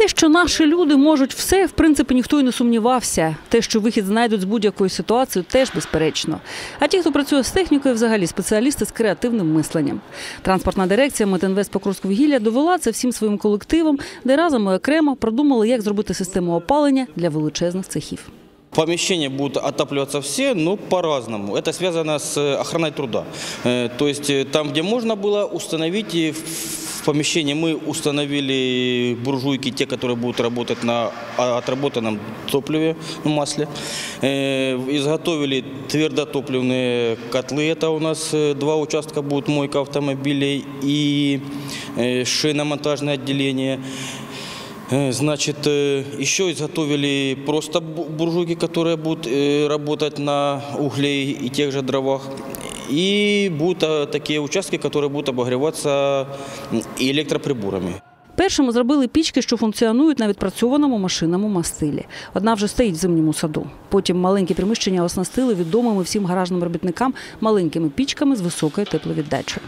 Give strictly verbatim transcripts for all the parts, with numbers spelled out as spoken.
Те, що наші люди можуть все, в принципі, ніхто й не сумнівався. Те, що вихід знайдуть з будь-якої ситуації, теж безперечно. А ті, хто працює з технікою, взагалі спеціалісти з креативним мисленням. Транспортна дирекція Метинвест Покровськвугілля довела це всім своїм колективом, де разом і окремо продумали, як зробити систему опалення для величезних цехів. Помещения будут отапливаться все, но по-разному. Это связано с охраной труда. То есть там, где можно было установить, в помещении мы установили буржуйки, те, которые будут работать на отработанном топливе, масле. Изготовили твердотопливные котлы. Это у нас два участка будут мойка автомобилей и шиномонтажное отделение. Значит, еще изготовили просто буржуйки, которые будут работать на угле и тех же дровах. И будут такие участки, которые будут обогреваться электроприборами. Першими зробили пічки, що функціонують на відпрацьованому машинному мастилі. Одна вже стоїть в зимньому саду. Потім маленькі приміщення оснастили відомими всім гаражним робітникам маленькими пічками з високою тепловіддачею.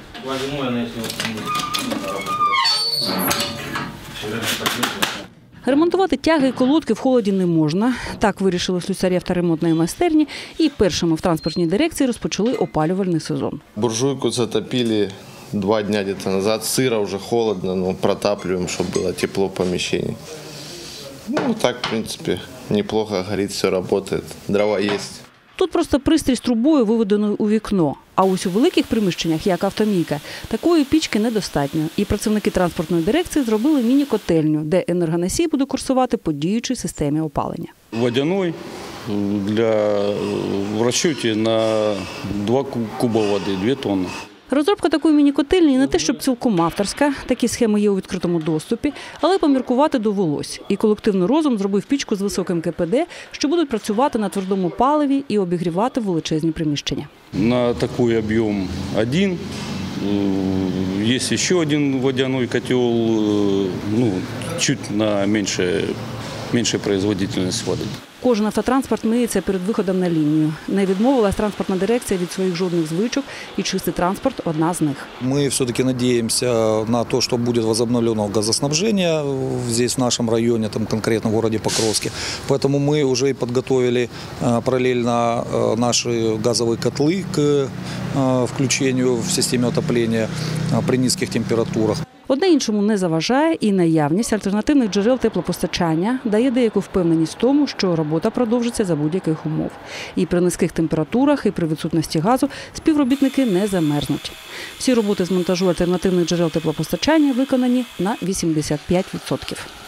Ремонтувати тяги і колодки в холоді не можна. Так вирішили слюсарі авторемонтної майстерні і першими в транспортній дирекції розпочали опалювальний сезон. Буржуйку затопили два дня где-то назад. Сыро, уже холодно, но протапливаем, чтобы было тепло в помещении. Ну, так, в принципе, неплохо горит, все работает. Дрова есть. Тут просто пристрій з трубою, виведеною у вікно. А ось у великих приміщеннях, як автомійка, такої пічки недостатньо. І працівники транспортної дирекції зробили міні-котельню, де енергоносій буде курсувати по діючій системі опалення. Водяной для, в розчеті на два куба води, дві тонни. Розробка такої міні-котельні не те, щоб цілком авторська, такі схеми є у відкритому доступі, але поміркувати довелось. І колективний розум зробив пічку з високим КПД, що будуть працювати на твердому паливі і обігрівати величезні приміщення. На такий об'єм один. Є ще один водяний котел, ну, чуть на менше, менше производительність води. Кожен автотранспорт миється перед виходом на лінію. Не відмовилась транспортна дирекція від своїх жодних звичок, і чистий транспорт – одна з них. Ми все-таки сподіваємося на те, що буде відновлено газоснабження здесь, в нашому районі, там, конкретно в місті Покровське. Тому ми вже підготовили паралельно наші газові котли к включенню в систему отоплення при низьких температурах. Одне іншому не заважає, і наявність альтернативних джерел теплопостачання дає деяку впевненість в тому, що робота продовжиться за будь-яких умов. І при низьких температурах, і при відсутності газу співробітники не замерзнуть. Всі роботи з монтажу альтернативних джерел теплопостачання виконані на вісімдесят п'ять відсотків.